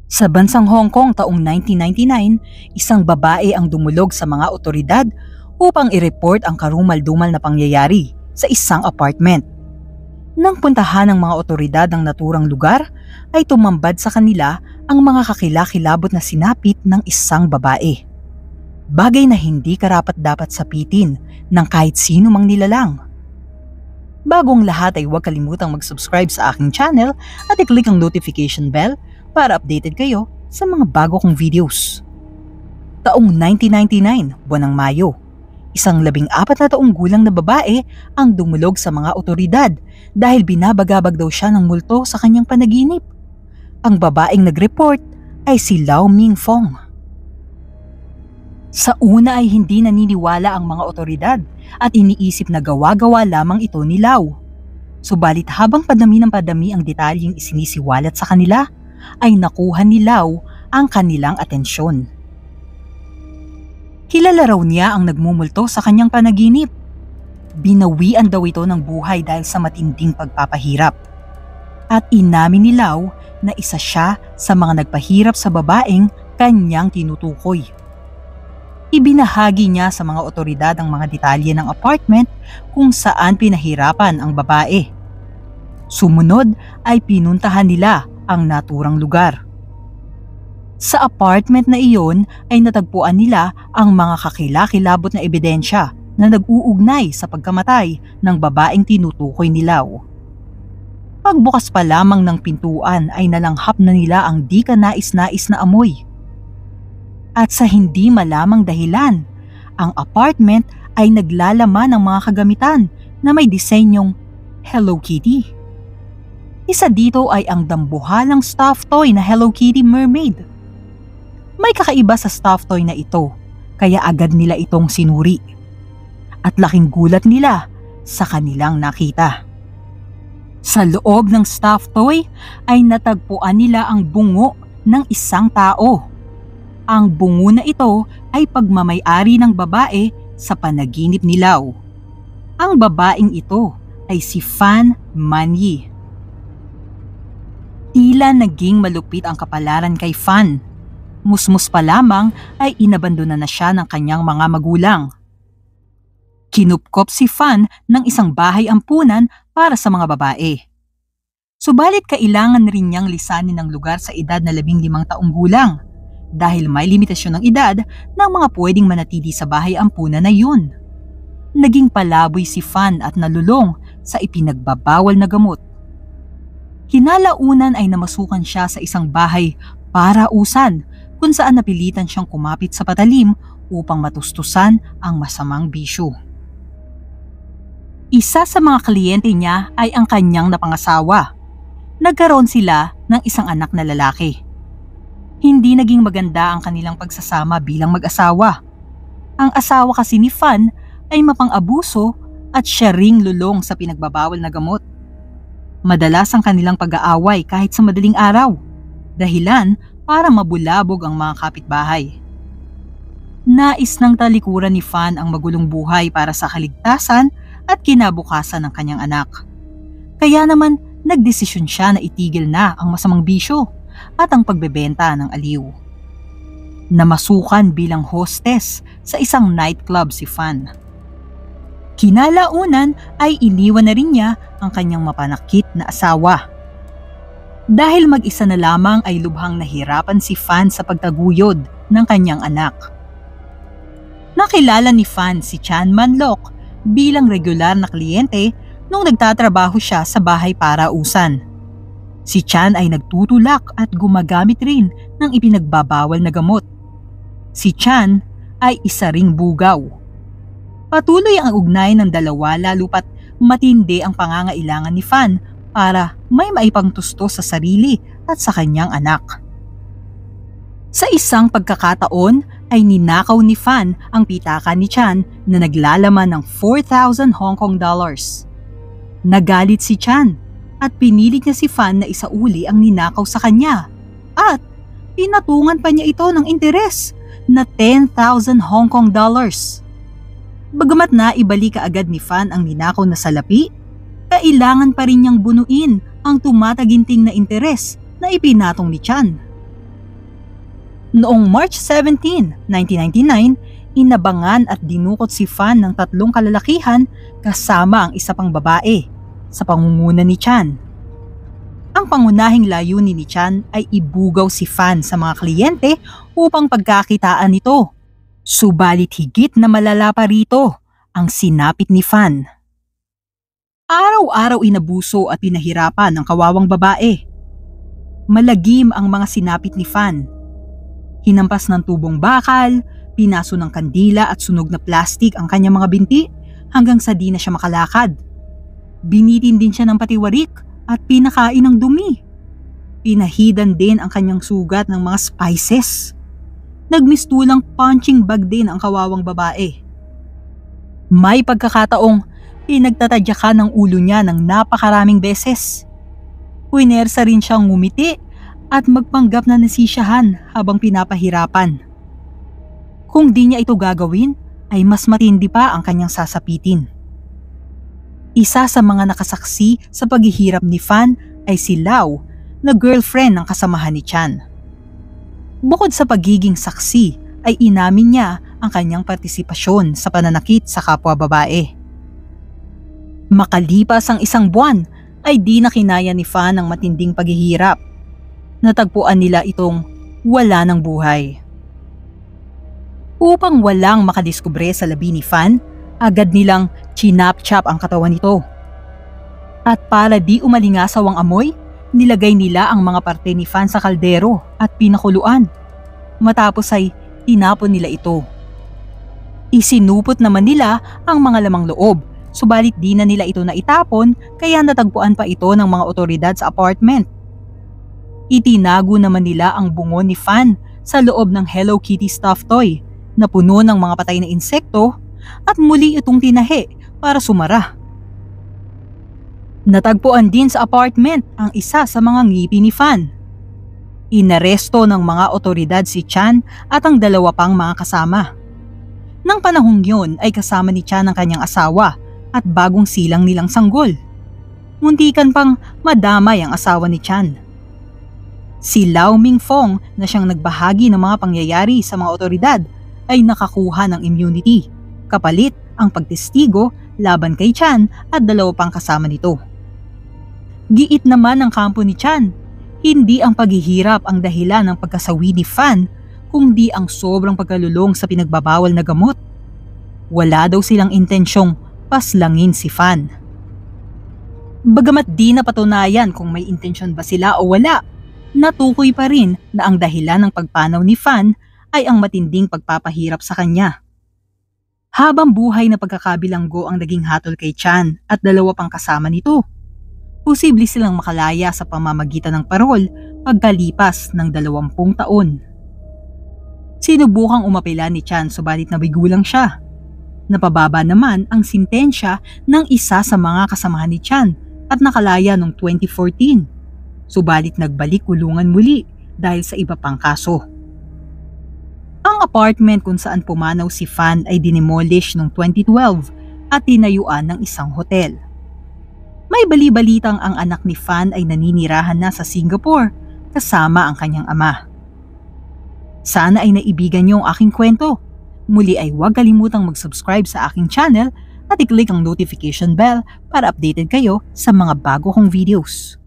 Sa bansang Hong Kong taong 1999, isang babae ang dumulog sa mga otoridad upang i-report ang karumal-dumal na pangyayari sa isang apartment. Nang puntahan ng mga otoridad ang naturang lugar, ay tumambad sa kanila ang mga kakilakilabot na sinapit ng isang babae. Bagay na hindi karapat-dapat sapitin ng kahit sino mang nilalang. Bagong lahat ay huwag kalimutang mag-subscribe sa aking channel at i-click ang notification bell para updated kayo sa mga bago kong videos. Taong 1999, buwan ng Mayo, isang 14 na taong gulang na babae ang dumulog sa mga otoridad dahil binabagabag daw siya ng multo sa kanyang panaginip. Ang babaeng nag-report ay si Lau Ming Fong. Sa una ay hindi naniniwala ang mga otoridad at iniisip na gawa-gawa lamang ito ni Lau. Subalit habang padami ng padami ang detalyeng isinisiwalat sa kanila, ay nakuha ni Lau ang kanilang atensyon. Kilala raw niya ang nagmumulto sa kanyang panaginip. Binawian daw ito ng buhay dahil sa matinding pagpapahirap. At inamin ni Lau na isa siya sa mga nagpahirap sa babaeng kanyang tinutukoy. Ibinahagi niya sa mga otoridad ang mga detalye ng apartment kung saan pinahirapan ang babae. Sumunod ay pinuntahan nila ang naturang lugar. Sa apartment na iyon ay natagpuan nila ang mga kakilakilabot na ebidensya na nag-uugnay sa pagkamatay ng babaeng tinutukoy ni Lau. Pagbukas pa lamang ng pintuan ay nalanghap na nila ang di kanais-nais na amoy. At sa hindi malamang dahilan, ang apartment ay naglalaman ng mga kagamitan na may disenyong Hello Kitty. Isa dito ay ang dambuhalang stuffed toy na Hello Kitty mermaid. May kakaiba sa stuffed toy na ito, kaya agad nila itong sinuri. At laking gulat nila sa kanilang nakita. Sa loob ng stuffed toy ay natagpuan nila ang bungo ng isang tao. Ang bungo na ito ay pagmamay-ari ng babae sa panaginip ni Lau. Ang babaeng ito ay si Fan Manyi. Tila naging malupit ang kapalaran kay Fan. Musmus pa lamang ay inabandona na siya ng kanyang mga magulang. Kinupkop si Fan ng isang bahay ampunan para sa mga babae. Subalit kailangan rin niyang lisanin ang lugar sa edad na 15 taong gulang dahil may limitasyon ng edad ng mga pwedeng manatili sa bahay ampunan na yun. Naging palaboy si Fan at nalulong sa ipinagbabawal na gamot. Kinalaunan ay namasukan siya sa isang bahay para usan kung saan napilitan siyang kumapit sa patalim upang matustusan ang masamang bisyo. Isa sa mga kliyente niya ay ang kanyang napangasawa. Nagkaroon sila ng isang anak na lalaki. Hindi naging maganda ang kanilang pagsasama bilang mag-asawa. Ang asawa kasi ni Fan ay mapang-abuso at siya ring lulong sa pinagbabawal na gamot. Madalas ang kanilang pag-aaway kahit sa madaling araw, dahilan para mabulabog ang mga kapitbahay. Nais ng talikuran ni Fan ang magulong buhay para sa kaligtasan at kinabukasan ng kanyang anak. Kaya naman nagdesisyon siya na itigil na ang masamang bisyo at ang pagbebenta ng aliw. Namasukan bilang hostess sa isang nightclub si Fan. Kinalaunan ay iniwan na rin niya ang kanyang mapanakit na asawa. Dahil mag-isa na lamang ay lubhang nahirapan si Fan sa pagtaguyod ng kanyang anak. Nakilala ni Fan si Chan Manlok bilang regular na kliyente nung nagtatrabaho siya sa bahay para usan. Si Chan ay nagtutulak at gumagamit rin ng ipinagbabawal na gamot. Si Chan ay isa ring bugaw. Patuloy ang ugnay ng dalawa lalo pat matindi ang pangangailangan ni Fan para may maipangtusto sa sarili at sa kanyang anak. Sa isang pagkakataon ay ninakaw ni Fan ang pitaka ni Chan na naglalaman ng 4,000 Hong Kong dollars. Nagalit si Chan at pinilit niya si Fan na isauli ang ninakaw sa kanya at pinatungan pa niya ito ng interes na 10,000 Hong Kong dollars. Bagamat na ibalik kaagad ni Fan ang ninakaw na salapi, kailangan pa rin niyang bunuin ang tumataginting na interes na ipinatong ni Chan. Noong March 17, 1999, inabangan at dinukot si Fan ng 3 kalalakihan kasama ang isa pang babae sa pangunguna ni Chan. Ang pangunahing layunin ni Chan ay ibugaw si Fan sa mga kliyente upang pagkakitaan nito. Subalit higit na malala pa rito ang sinapit ni Fan. Araw-araw inabuso at pinahirapan ng kawawang babae. Malagim ang mga sinapit ni Fan. Hinampas ng tubong bakal, pinaso ng kandila at sunog na plastik ang kanyang mga binti hanggang sa di na siya makalakad. Binitin din siya ng patiwarik at pinakain ng dumi. Pinahidan din ang kanyang sugat ng mga spices. Nagmistulang punching bag din ang kawawang babae. May pagkakataong pinagtatadyakan ng ulo niya ng napakaraming beses. Puinersa rin siyang ngumiti at magpanggap na nasisyahan habang pinapahirapan. Kung di niya ito gagawin, ay mas matindi pa ang kanyang sasapitin. Isa sa mga nakasaksi sa paghihirap ni Fan ay si Lau, na girlfriend ng kasamahan ni Chan. Bukod sa pagiging saksi, ay inamin niya ang kanyang partisipasyon sa pananakit sa kapwa babae. Makalipas ang 1 buwan ay di na kinaya ni Fan ang matinding paghihirap. Natagpuan nila itong wala ng buhay. Upang walang makadiskubre sa labi ni Fan, agad nilang chinap-chap ang katawan nito. At para di umalingasaw ang amoy, nilagay nila ang mga parte ni Fan sa kaldero at pinakuluan. Matapos ay tinapon nila ito. Isinupot naman nila ang mga lamang loob. Subalit di na nila ito naitapon kaya natagpuan pa ito ng mga otoridad sa apartment. Itinago naman nila ang bungo ni Fan sa loob ng Hello Kitty stuffed toy na puno ng mga patay na insekto at muli itong tinahi para sumara. Natagpuan din sa apartment ang isa sa mga ngipi ni Fan. Inaresto ng mga otoridad si Chan at ang 2 pang mga kasama. Nang panahong yun ay kasama ni Chan ang kanyang asawa at bagong silang nilang sanggol. Muntikan pang madamay ang asawa ni Chan. Si Lau Mingfong na siyang nagbahagi ng mga pangyayari sa mga otoridad ay nakakuha ng immunity, kapalit ang pagtestigo laban kay Chan at 2 pang kasama nito. Giit naman ang kampo ni Chan, hindi ang paghihirap ang dahilan ng pagkasawi ni Fan kundi ang sobrang pagkalulong sa pinagbabawal na gamot. Wala daw silang intensyong paslangin si Fan. Bagamat di napatunayan kung may intensyon ba sila o wala, natukoy pa rin na ang dahilan ng pagpanaw ni Fan ay ang matinding pagpapahirap sa kanya. Habang buhay na pagkakabilanggo ang naging hatol kay Chan at 2 pang kasama nito, posible silang makalaya sa pamamagitan ng parol pagkalipas ng 20 taon. Sinubukang umapela ni Chan subalit nabigo lang siya. Napababa naman ang sintensya ng isa sa mga kasamahan ni Chan at nakalaya noong 2014. Subalit nagbalik kulungan muli dahil sa iba pang kaso. Ang apartment kung saan pumanaw si Fan ay dinemolish noong 2012 at tinayuan ng isang hotel. May bali-balitang ang anak ni Fan ay naninirahan na sa Singapore kasama ang kanyang ama. Sana ay naibigan niyo ang aking kwento. Muli ay huwag kalimutang mag-subscribe sa aking channel at i-click ang notification bell para updated kayo sa mga bago kong videos.